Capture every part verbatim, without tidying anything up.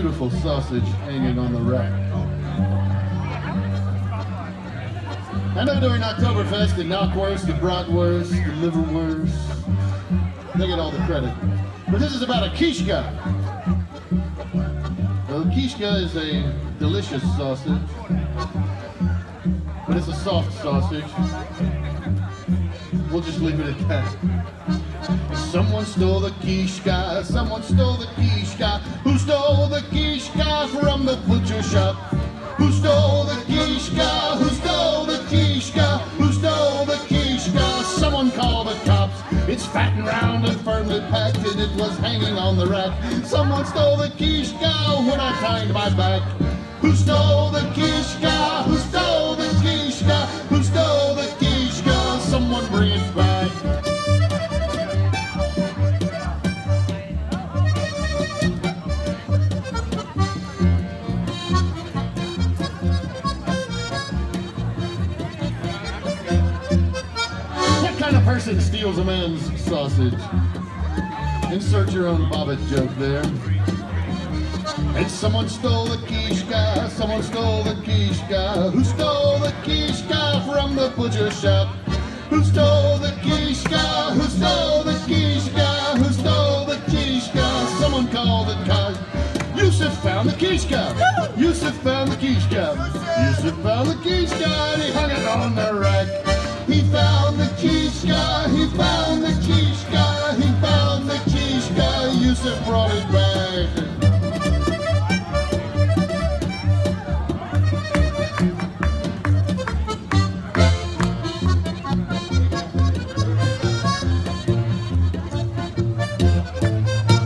beautiful sausage hanging on the rack. I know during Oktoberfest, the knockwurst, the bratwurst, the liverwurst, they get all the credit. But this is about a kishka. Well, kishka is a delicious sausage, but it's a soft sausage. We'll just leave it at that. Someone stole the kishka, someone stole the kishka. Who stole the kishka from the butcher shop? Who stole the kishka? Who stole the kishka? Who stole the kishka? Someone called the cops. It's fat and round and firmly packed, and it was hanging on the rack. Someone stole the kishka when I tied my back. Who stole the kishka? Who stole the kishka? Who stole the kishka? Someone bring it back. What kind of person steals a man's sausage? Insert your own Bobbit joke there. And someone stole the kishka, someone stole the kishka. Who stole the kishka from the butcher shop? Who stole the kishka? Who stole the kishka? Who stole the kishka? Someone called the cops. Yusuf found the kishka. Yusuf found the kishka. Yusuf found the kishka and he hung it on the rack. He found the kishka. He found the kishka. He found the kishka. Yusuf brought it back.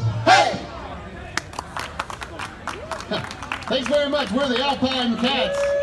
Thanks very much. We're the Alpine Cats.